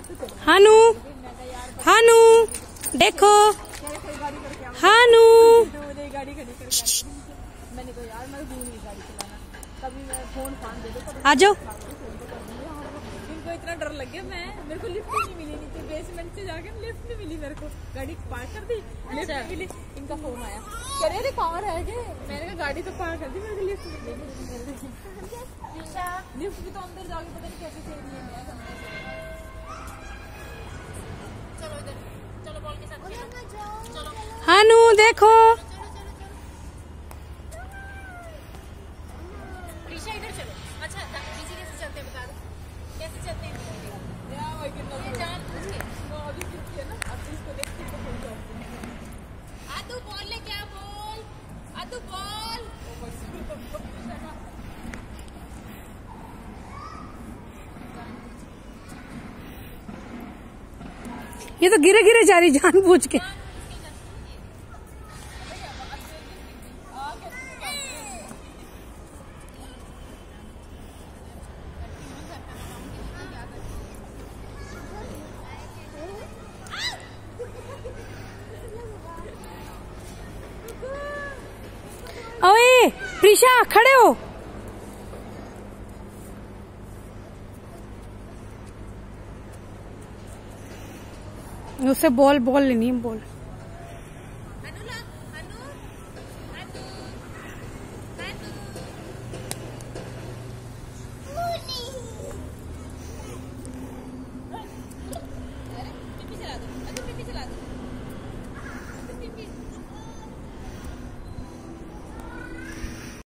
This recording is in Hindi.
हानू हानू देखो हानू। आ जाओ। इनको इतना डर लग गया, मेरे को लिफ्ट नहीं मिली नीचे बेसमेंट से जाके, लिफ्ट नहीं मिली मेरे को, गाड़ी पार्क कर दी, लिफ्ट नहीं मिली। इनका फोन आया, कह रहे कहाँ रह गए, मैंने कहा गाड़ी तो पार्क कर दी, मेरे को लिफ्ट मिली। लिफ्ट भी तो अंदर जाके पता नहीं कैसे चल रही है। चलो इधर चलो, बॉल के साथ चलो। हानू देखो। इधर चलो। अच्छा पीछे कैसे चलते हैं, बता दो कैसे चलते हैं। आदू बॉल ले, क्या बॉल, आदू बॉल। ये तो गिरे गिरे जा रही जानबूझ के। ओए प्रीशा खड़े हो। उसे बॉल लेनी है, बॉल।